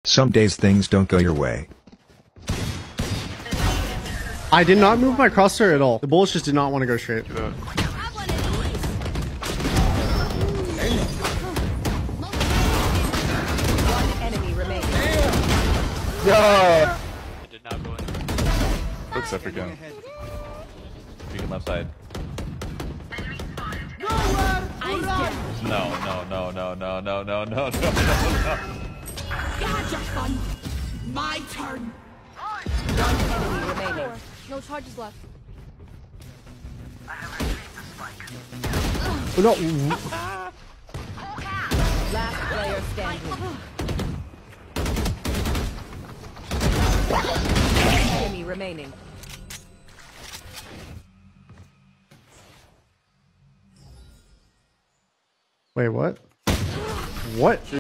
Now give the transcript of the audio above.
Some days things don't go your way. I did not move my crosshair at all. The bullets just did not want to go straight. One enemy remaining. Yeah. It did not go in. Looks up again. Beacon left side. No. Gotcha, fun. My turn. One enemy remaining. No charges left. Oh, no. Last player standing. Enemy remaining. Wait, what? What?